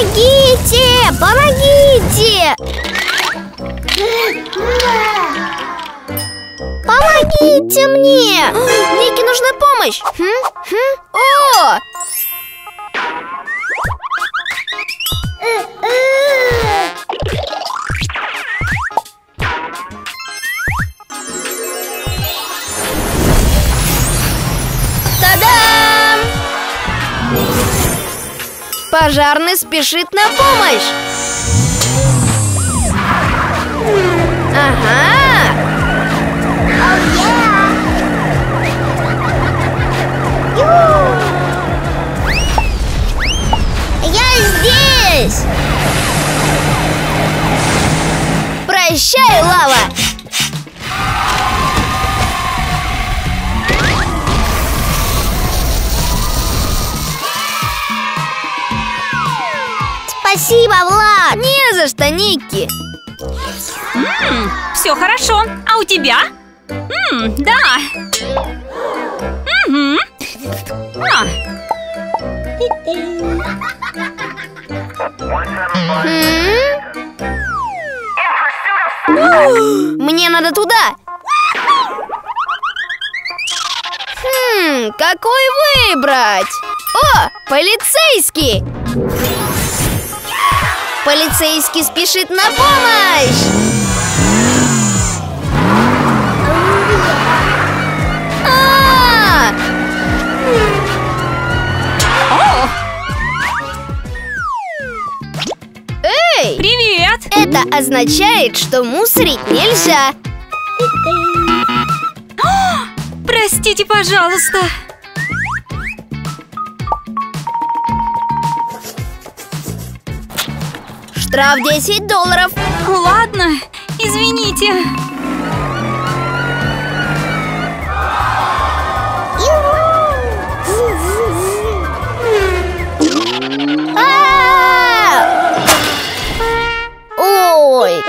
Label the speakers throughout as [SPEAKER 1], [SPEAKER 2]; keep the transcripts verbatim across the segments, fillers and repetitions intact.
[SPEAKER 1] Помогите! Помогите! Помогите мне! Нике нужна помощь! Хм? Хм? О! Та-дам! Пожарный спешит на помощь! Ага! Я здесь! Прощай, лава! Спасибо, Влад! Не за что, Никки!
[SPEAKER 2] М-м, все хорошо. А у тебя? М-м, да. Угу. А.
[SPEAKER 1] Мне надо туда. Хм, какой выбрать? О, полицейский! Полицейский спешит на помощь! А!
[SPEAKER 2] О!
[SPEAKER 1] Эй!
[SPEAKER 2] Привет!
[SPEAKER 1] Это означает, что мусорить нельзя.
[SPEAKER 2] О, простите, пожалуйста.
[SPEAKER 1] Штраф десять долларов.
[SPEAKER 2] Ладно, извините.
[SPEAKER 1] А-а-а! Ой.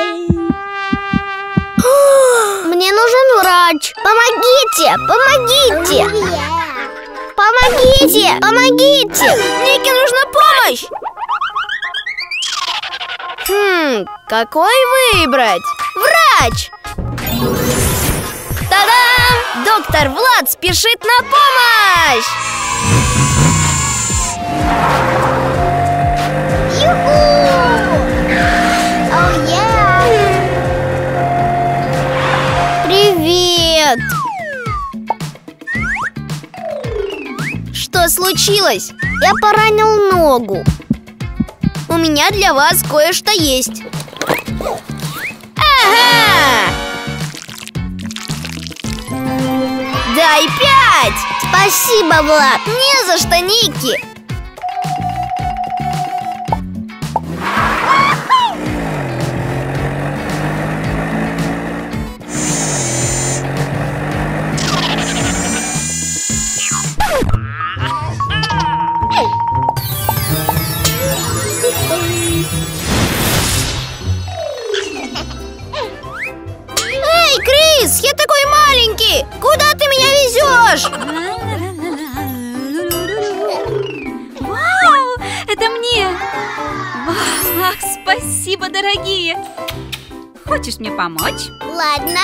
[SPEAKER 1] Мне нужен врач. Помогите, помогите. Помогите, помогите. Нике нужна помощь. Хм, какой выбрать? Врач! Та-дам! Доктор Влад спешит на помощь! Ю-ху! Оу, я! Привет! Что случилось? Я поранил ногу. У меня для вас кое-что есть. Ага! Дай пять! Спасибо, Влад! Не за что, Никки! Эй, Крис, я такой маленький! Куда ты меня везешь?
[SPEAKER 2] Вау, это мне! Ах, спасибо, дорогие! Хочешь мне помочь?
[SPEAKER 1] Ладно.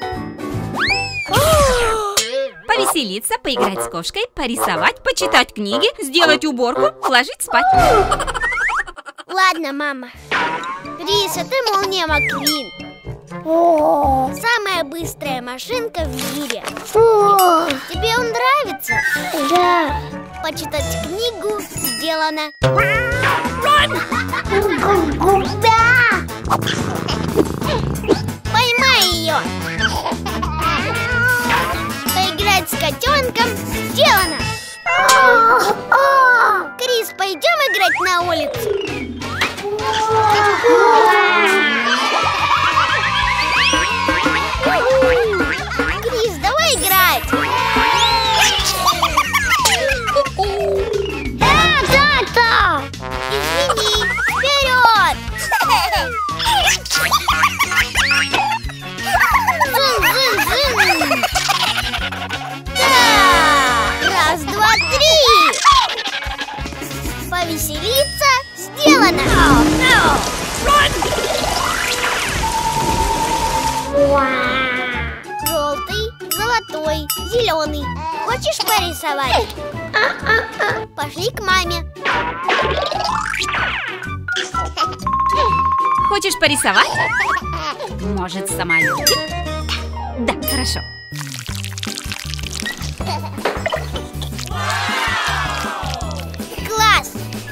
[SPEAKER 2] Повеселиться, поиграть с кошкой, порисовать, почитать книги, сделать уборку, ложить спать.
[SPEAKER 1] Ладно, мама. Крис, это Молния Маквин. Самая быстрая машинка в мире. Тебе он нравится? Да. Почитать книгу сделано. Поймай ее. Поиграть с котенком сделано. Крис, пойдем играть на улицу? Крис, давай играть! Да, да, да! Извини, вперед! зеленый. Хочешь порисовать? Пошли к маме.
[SPEAKER 2] Хочешь порисовать? Может, самолетик? Да, хорошо.
[SPEAKER 1] Класс!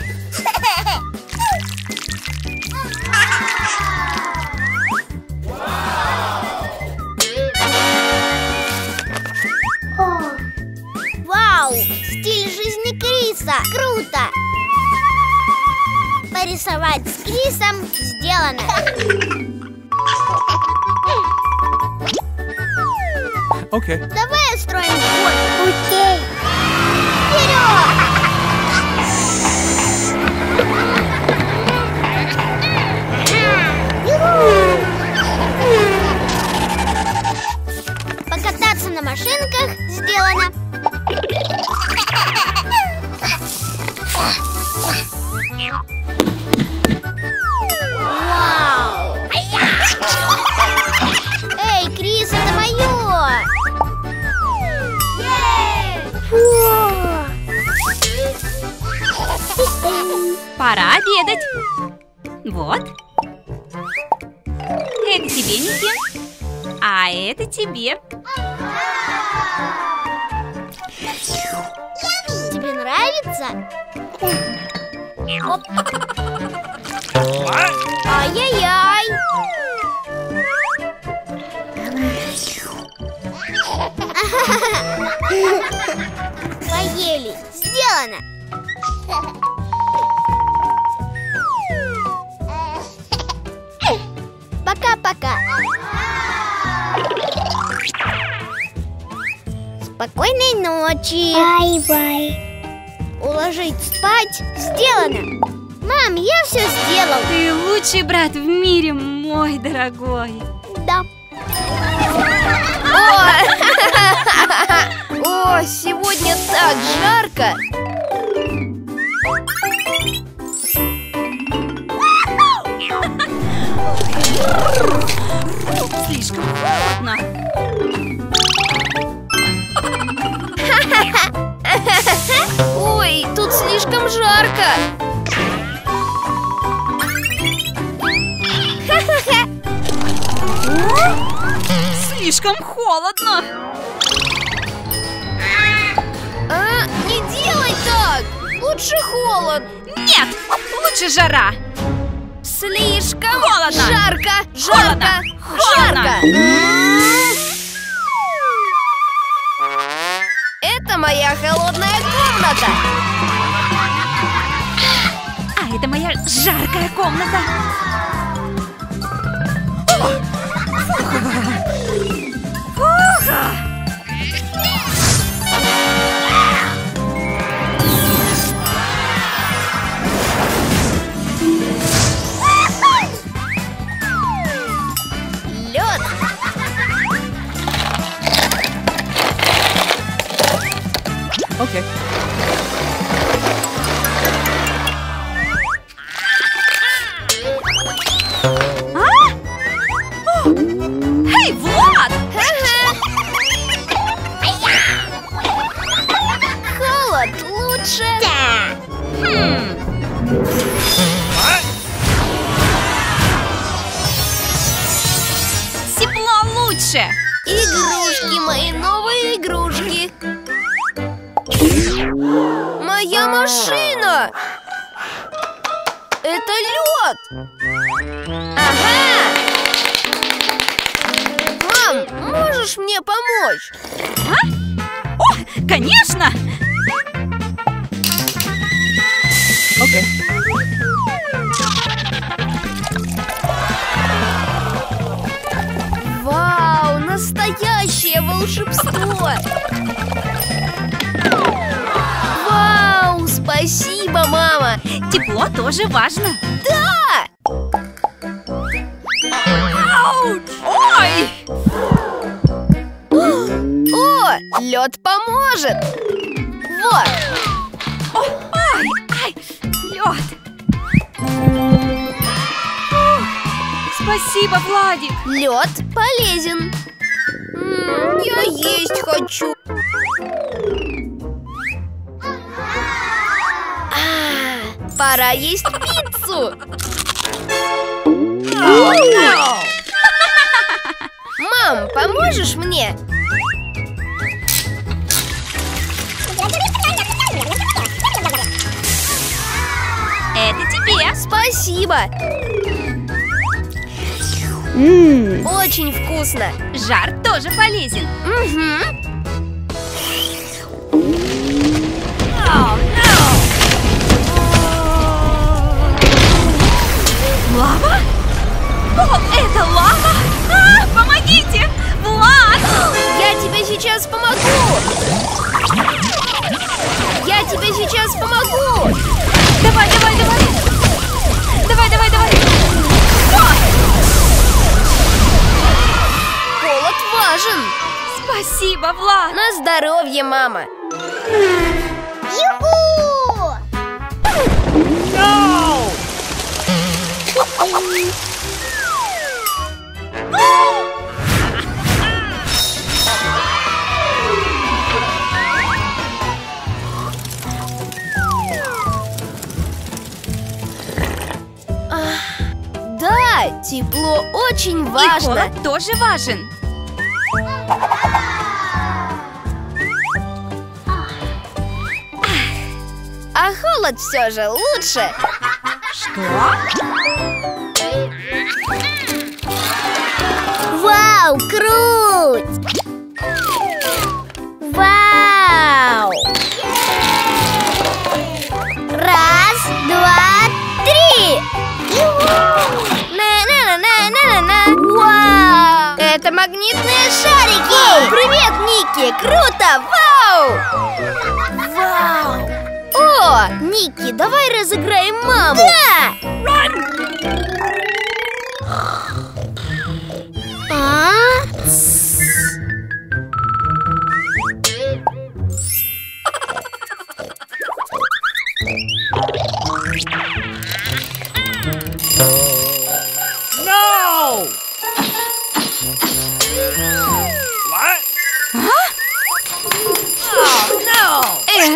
[SPEAKER 1] Вау! Стиль жизни Криса! Круто! Порисовать с Крисом сделано!
[SPEAKER 3] Окей.
[SPEAKER 1] Okay. Давай устроим гонку! Окей! Okay. Вперед! Покататься на машинках сделано! Вау! Эй, Крис, это мое!
[SPEAKER 2] Пора обедать. Вот. Это тебе, Ники. А это тебе.
[SPEAKER 1] Тебе нравится? Оп. Ай-яй-яй! Поели. Сделано. Пока-пока. Спокойной ночи. Бай-бай. Уложить спать сделано. Мам, я все сделал.
[SPEAKER 2] Ты лучший брат в мире, мой дорогой.
[SPEAKER 1] Да.
[SPEAKER 4] О, сегодня так жарко.
[SPEAKER 2] Слишком холодно.
[SPEAKER 4] Ой, тут слишком жарко.
[SPEAKER 2] Слишком холодно.
[SPEAKER 4] А, не делай так. Лучше холод.
[SPEAKER 2] Нет, лучше жара.
[SPEAKER 4] Слишком
[SPEAKER 2] холодно.
[SPEAKER 4] Жарко,
[SPEAKER 2] Холодно.
[SPEAKER 4] жарко,
[SPEAKER 2] Холодно.
[SPEAKER 4] жарко. Это моя холодная комната.
[SPEAKER 2] А это моя жаркая комната.
[SPEAKER 4] Лед.
[SPEAKER 3] Окей.
[SPEAKER 2] Эй, Влад!
[SPEAKER 4] Холод лучше.
[SPEAKER 2] Хм. Тепло лучше.
[SPEAKER 4] Игрушки, мои новые игрушки. Моя машина. Это лед. Ага. Мам, можешь мне помочь?
[SPEAKER 2] А? О, конечно!
[SPEAKER 3] Окей.
[SPEAKER 4] Вау, настоящее волшебство! Вау, спасибо, мама!
[SPEAKER 2] Тепло тоже важно.
[SPEAKER 4] Да!
[SPEAKER 2] Ауч! Ой!
[SPEAKER 4] О, лед поможет! Вот!
[SPEAKER 2] О, ай, ай, лед! Спасибо, Владик!
[SPEAKER 4] Лед полезен. М, я есть хочу. Пора есть пиццу. Мам, поможешь мне?
[SPEAKER 2] Это тебе.
[SPEAKER 4] Спасибо.
[SPEAKER 1] Ммм.
[SPEAKER 4] Очень вкусно.
[SPEAKER 2] Жар тоже полезен.
[SPEAKER 4] Угу.
[SPEAKER 2] Лава? О, это лава? А, помогите! Влад!
[SPEAKER 4] Я тебе сейчас помогу. Я тебе сейчас помогу.
[SPEAKER 2] Давай, давай, давай! Давай, давай, давай!
[SPEAKER 4] Холод важен.
[SPEAKER 2] Спасибо, Влад!
[SPEAKER 4] На здоровье, мама.
[SPEAKER 1] Юху!
[SPEAKER 4] Да, тепло очень
[SPEAKER 2] И
[SPEAKER 4] важно.
[SPEAKER 2] холод тоже важен.
[SPEAKER 4] А холод все же лучше.
[SPEAKER 2] Что?
[SPEAKER 1] Вау, круть! Вау! Раз, два, три!
[SPEAKER 4] На-на-на-на-на-на. Вау! Это магнитные шарики! Привет, Ники! Круто! Вау! Вау! О, Ники, давай разыграем маму!
[SPEAKER 1] Да! А?
[SPEAKER 3] No! What? Oh, no!
[SPEAKER 2] Э,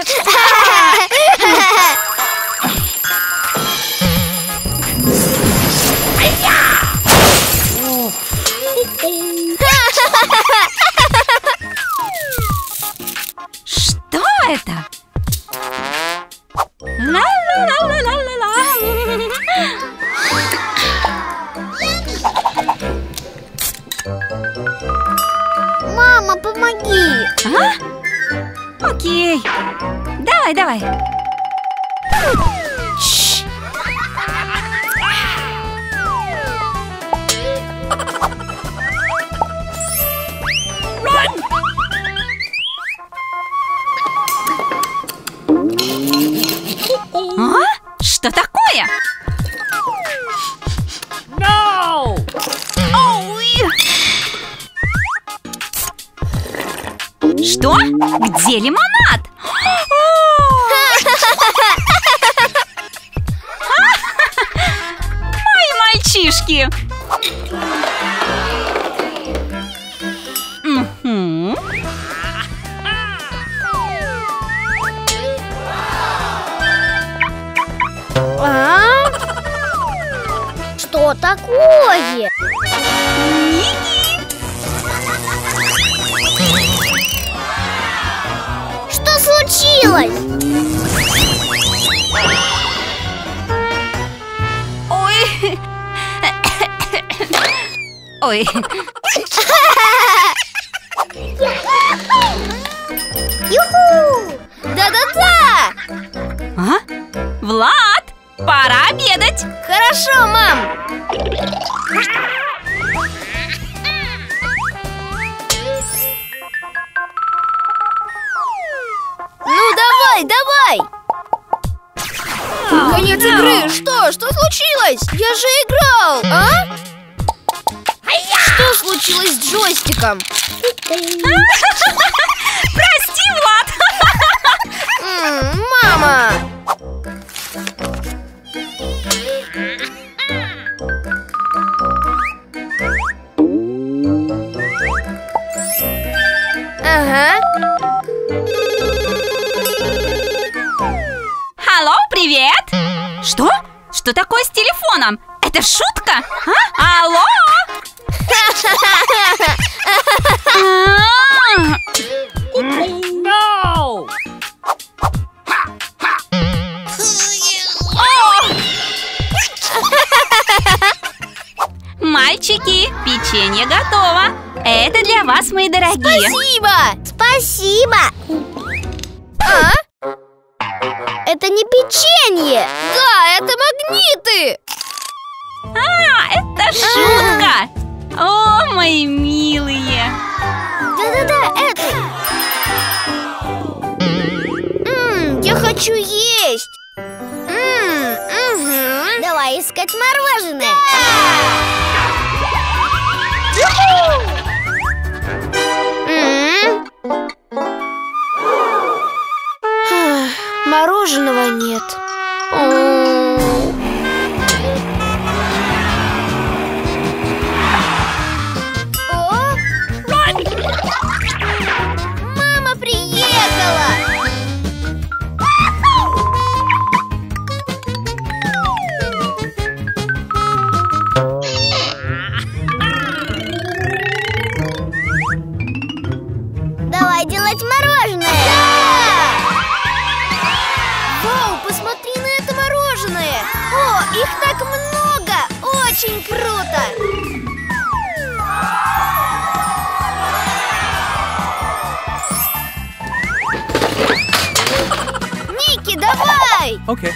[SPEAKER 2] что это? Ла-ла-ла-ла-ла-ла-ла.
[SPEAKER 1] Мама, помоги!
[SPEAKER 2] А? Окей. Давай, давай. Чш. А? Что такое?
[SPEAKER 3] No!
[SPEAKER 2] Ой! Что? Где лимонад? Ой, мальчишки! Мгм.
[SPEAKER 1] А? Что такое?
[SPEAKER 2] Ники!
[SPEAKER 1] Что случилось?
[SPEAKER 2] Ой! Ой!
[SPEAKER 1] Юху!
[SPEAKER 4] Да-да-да!
[SPEAKER 2] А? Влад! Пора обедать!
[SPEAKER 4] Хорошо, мам! Ну давай, давай! Конец игры! Что? Что случилось? Я же играл! А? Что случилось с джойстиком?
[SPEAKER 2] Прости, Влад!
[SPEAKER 4] М, Мама! Ага.
[SPEAKER 2] Алло, привет! нам? Это шутка? А? Алло?
[SPEAKER 3] No!
[SPEAKER 2] Мальчики, печенье готово. Это для вас, мои дорогие.
[SPEAKER 4] Спасибо!
[SPEAKER 1] Спасибо!
[SPEAKER 4] А?
[SPEAKER 1] Это не печенье!
[SPEAKER 4] Да, это магниты!
[SPEAKER 2] А, это шутка. О, мои милые.
[SPEAKER 1] Да-да-да, это!
[SPEAKER 4] М, я хочу есть! М, мгм.
[SPEAKER 1] Давай искать мороженое!
[SPEAKER 4] М. Ах, Мороженого нет. О.
[SPEAKER 1] О! Мама приехала! Давай делать мороженое!
[SPEAKER 4] Вау, посмотри на это мороженое! О, их так много! Очень круто! Ники, давай!
[SPEAKER 3] Okay.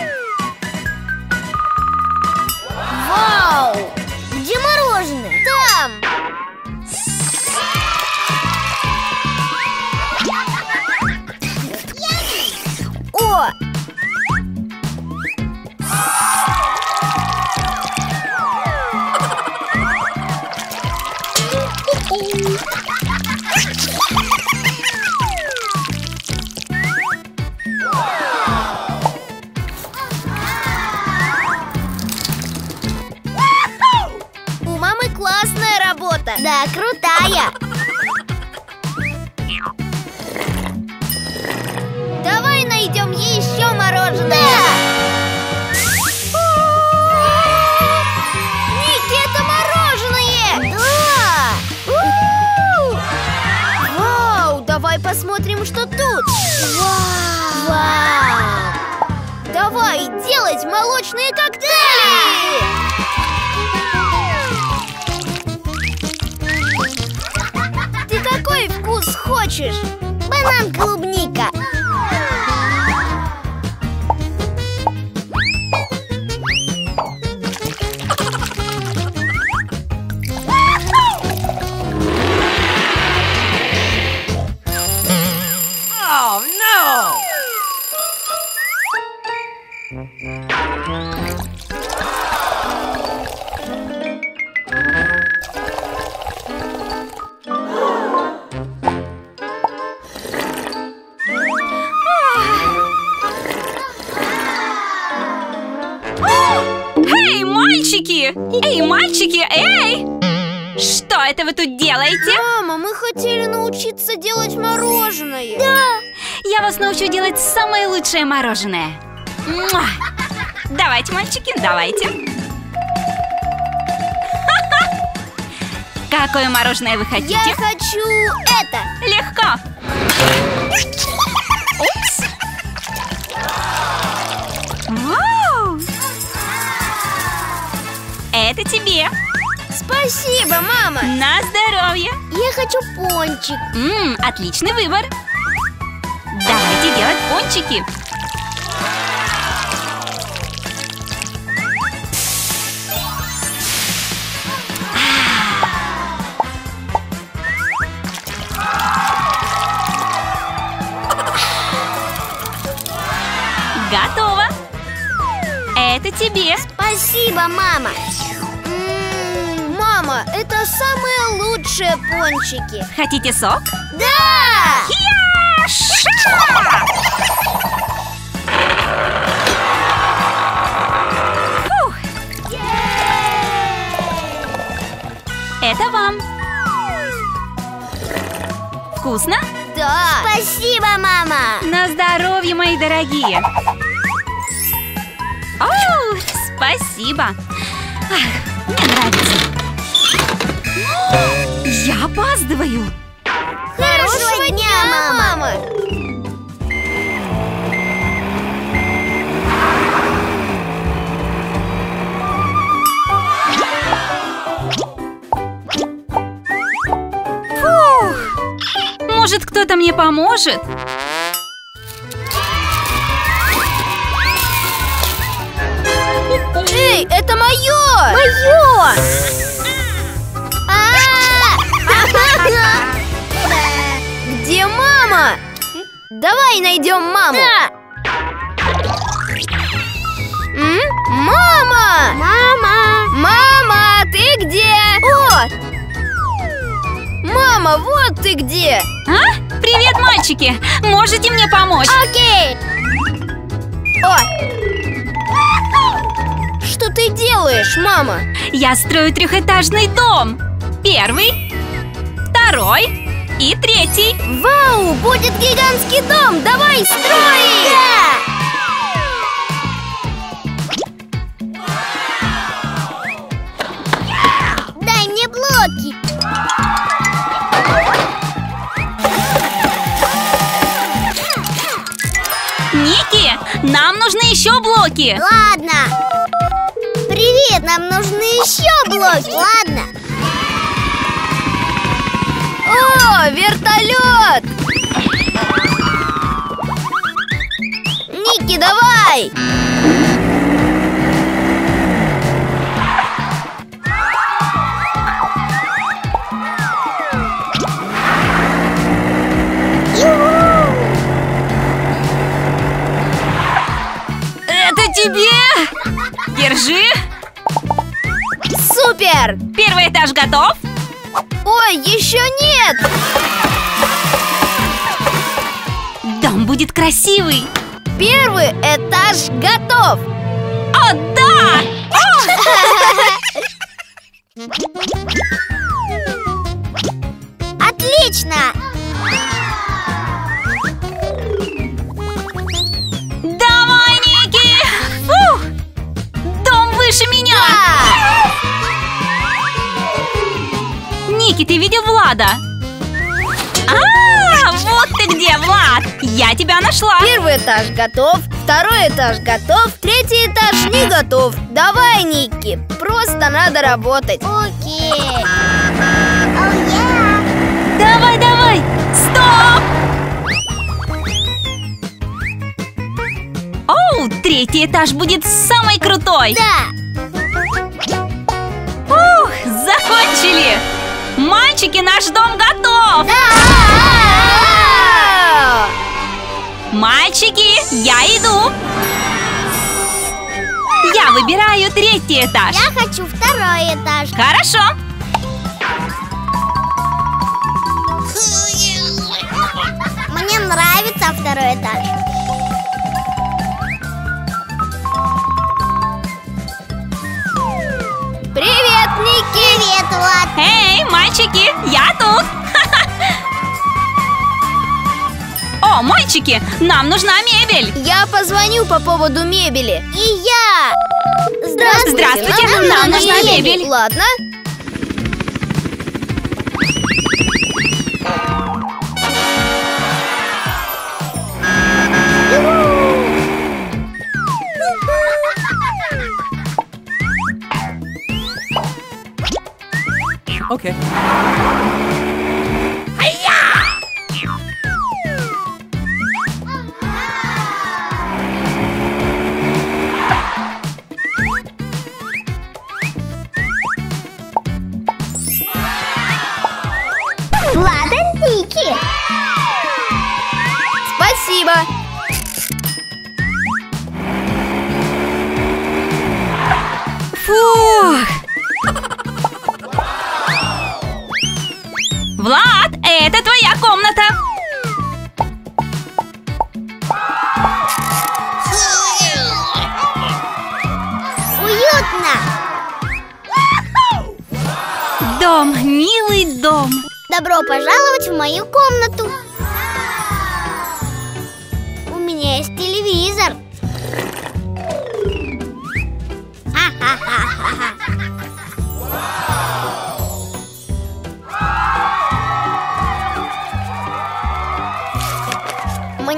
[SPEAKER 4] Вау!
[SPEAKER 1] Где мороженое?
[SPEAKER 4] Там!
[SPEAKER 1] О!
[SPEAKER 4] У мамы классная работа!
[SPEAKER 1] Да, крутая!
[SPEAKER 4] Давай найдем еще мороженое! Ники, это мороженое!
[SPEAKER 1] Да!
[SPEAKER 4] У-у-у! Вау, давай посмотрим, что тут!
[SPEAKER 1] Вау!
[SPEAKER 4] Давай делать молочные коктейли! Ты какой вкус хочешь?
[SPEAKER 1] Банан, клубника!
[SPEAKER 3] Oh no!
[SPEAKER 2] Эй, мальчики! Эй, мальчики, эй! Что это вы тут делаете?
[SPEAKER 4] Мама, мы хотели научиться делать мороженое.
[SPEAKER 1] Да!
[SPEAKER 2] Я вас научу делать самое лучшее мороженое. Муа! Давайте, мальчики, давайте. Ха-ха! Какое мороженое вы хотите?
[SPEAKER 4] Я хочу это.
[SPEAKER 2] Легко. Упс. Вау! Это тебе.
[SPEAKER 4] Спасибо, мама.
[SPEAKER 2] На здоровье.
[SPEAKER 1] Я хочу пончик!
[SPEAKER 2] Ммм, отличный выбор. Давайте делать пончики. Готово. Это тебе.
[SPEAKER 1] Спасибо, мама!
[SPEAKER 4] М, Мама, это самые лучшие пончики.
[SPEAKER 2] Хотите сок?
[SPEAKER 1] Да!
[SPEAKER 2] Я-ша! Фух. Это вам. Вкусно?
[SPEAKER 4] Да.
[SPEAKER 1] Спасибо, мама!
[SPEAKER 2] На здоровье, мои дорогие. Оу, спасибо. Ах, мне нравится. Я опаздываю.
[SPEAKER 4] Хорошего дня, мама!
[SPEAKER 2] Фух. Может, кто-то мне поможет?
[SPEAKER 4] Эй, это мое! Мое! Где мама? Давай найдем маму. М? Мама! Мама! Мама, ты где? О! Мама, вот ты где!
[SPEAKER 2] А? Привет, мальчики! Можете мне помочь?
[SPEAKER 4] Окей! О! Что ты делаешь, мама?
[SPEAKER 2] Я строю трехэтажный дом. Первый, второй и третий.
[SPEAKER 4] Вау! Будет гигантский дом! Давай строить!
[SPEAKER 1] Дай мне блоки.
[SPEAKER 2] Ники, нам нужны еще блоки.
[SPEAKER 1] Ладно. Привет, нам нужны еще блоки. Ладно.
[SPEAKER 4] О, вертолет! Ники, давай!
[SPEAKER 2] Это тебе! Держи!
[SPEAKER 4] Супер!
[SPEAKER 2] Первый этаж готов?
[SPEAKER 4] Ой, еще нет!
[SPEAKER 2] Дом будет красивый!
[SPEAKER 4] Первый этаж готов!
[SPEAKER 2] О, да!
[SPEAKER 1] Отлично!
[SPEAKER 2] Давай, Ники! Фух! Дом выше меня! Ники, ты видел Влада? А, вот ты где, Влад! Я тебя нашла!
[SPEAKER 4] Первый этаж готов, второй этаж готов, третий этаж не готов. Давай, Ники, просто надо работать.
[SPEAKER 1] Окей. Оу, я.
[SPEAKER 2] Давай, давай! Стоп! Оу, третий этаж будет самый крутой!
[SPEAKER 1] Да.
[SPEAKER 2] Ух, закончили! Мальчики, наш дом готов! Мальчики, я иду! Я выбираю третий этаж.
[SPEAKER 1] Я хочу второй этаж.
[SPEAKER 2] Хорошо.
[SPEAKER 1] Мне нравится второй этаж.
[SPEAKER 4] Привет, Ники!
[SPEAKER 1] Привет, Влад.
[SPEAKER 2] Эй, мальчики, я тут! О, мальчики, нам нужна мебель!
[SPEAKER 4] Я позвоню по поводу мебели.
[SPEAKER 1] И я. Здравствуйте.
[SPEAKER 2] Здравствуйте, нам нужна мебель.
[SPEAKER 4] Ладно.
[SPEAKER 3] Okay.
[SPEAKER 1] Влад и Ники.
[SPEAKER 4] Спасибо.
[SPEAKER 2] Фух! Влад, это твоя комната!
[SPEAKER 1] Уютно.
[SPEAKER 2] Дом, милый дом.
[SPEAKER 1] Добро пожаловать в мою комнату. У меня есть телевизор. Ха-ха-ха-ха-ха.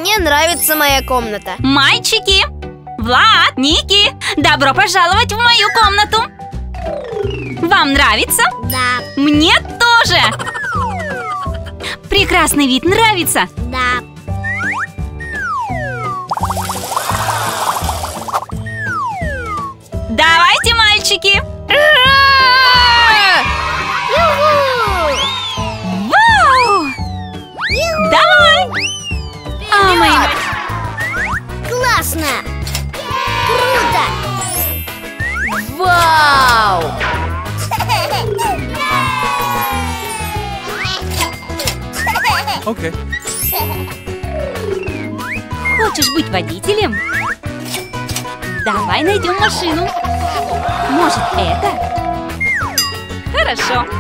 [SPEAKER 4] Мне нравится моя комната.
[SPEAKER 2] Мальчики! Влад, Ники! Добро пожаловать в мою комнату! Вам нравится?
[SPEAKER 1] Да.
[SPEAKER 2] Мне тоже! Прекрасный вид нравится?
[SPEAKER 1] Да.
[SPEAKER 2] Давайте, мальчики! Вау! Давай! О, мои мальчики!
[SPEAKER 1] Классно! Круто!
[SPEAKER 4] Вау!
[SPEAKER 3] Okay.
[SPEAKER 2] Хочешь быть водителем? Давай найдем машину. Может, это? Хорошо.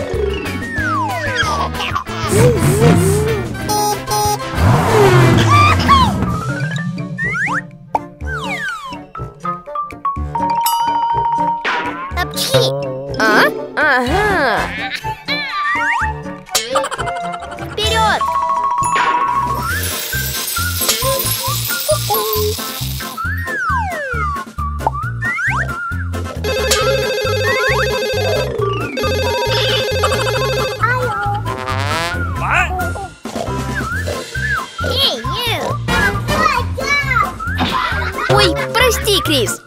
[SPEAKER 1] Топчи!
[SPEAKER 4] А? Ага.
[SPEAKER 1] Вперед!
[SPEAKER 3] What?
[SPEAKER 1] Эй, you!
[SPEAKER 4] Ой, прости, Крис.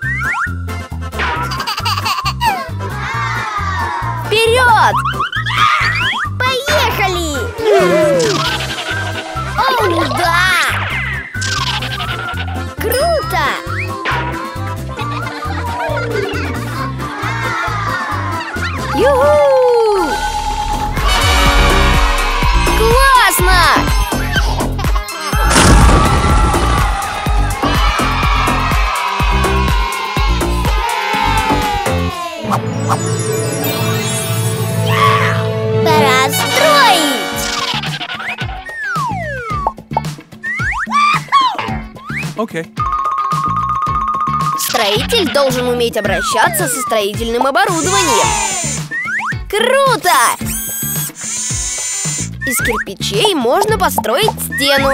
[SPEAKER 4] Вперед!
[SPEAKER 1] Поехали! О, да! Круто!
[SPEAKER 4] Юху! Классно!
[SPEAKER 1] Пора строить!
[SPEAKER 3] Okay.
[SPEAKER 4] Строитель должен уметь обращаться со строительным оборудованием. Круто! Из кирпичей можно построить стену.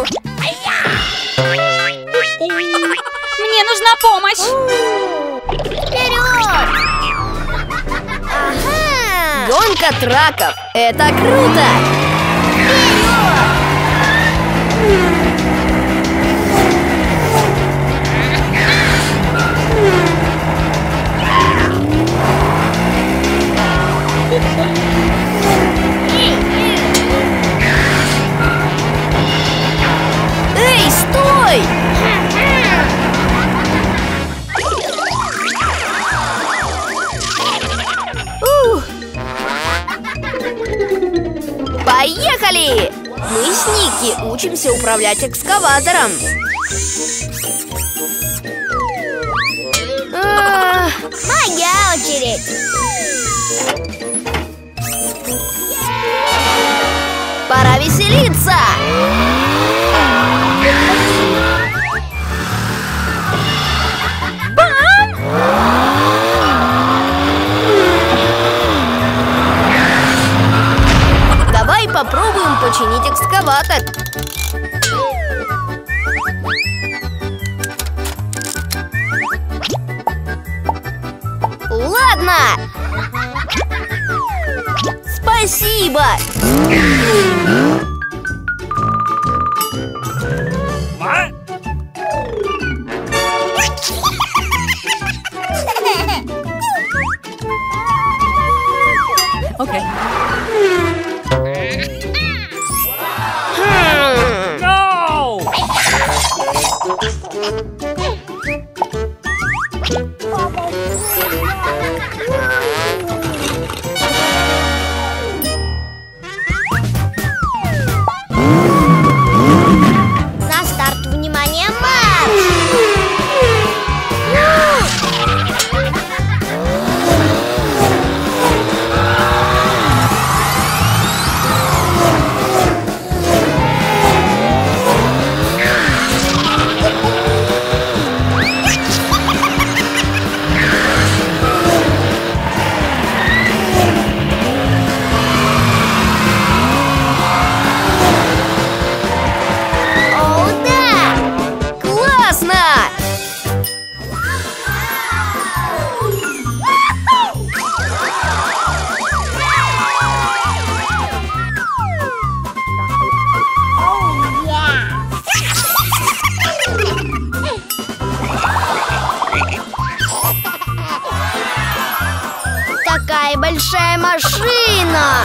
[SPEAKER 2] Мне нужна помощь.
[SPEAKER 1] Вперед! Ага!
[SPEAKER 4] Гонка траков. Это круто! Эй, стой! Ух. Поехали! Мы с Ники учимся управлять экскаватором. А,
[SPEAKER 1] Моя очередь!
[SPEAKER 4] Пора веселиться! Давай попробуем починить экскаватор. Ладно! Спасибо!
[SPEAKER 3] What?
[SPEAKER 2] Окей.
[SPEAKER 4] Хм.
[SPEAKER 3] No!
[SPEAKER 1] На старт, внимание, марш!
[SPEAKER 4] Ай, большая машина!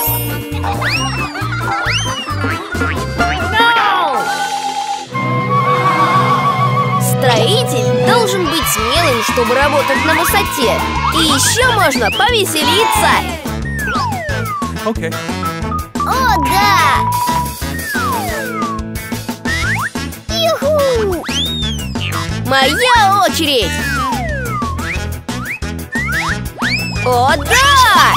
[SPEAKER 4] Строитель должен быть смелым, чтобы работать на высоте. И еще можно повеселиться.
[SPEAKER 3] Okay.
[SPEAKER 1] О, да! Юху!
[SPEAKER 4] Моя очередь! О, да!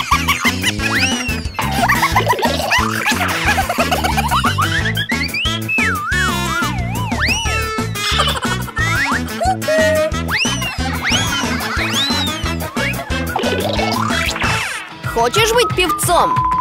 [SPEAKER 4] Хочешь быть певцом?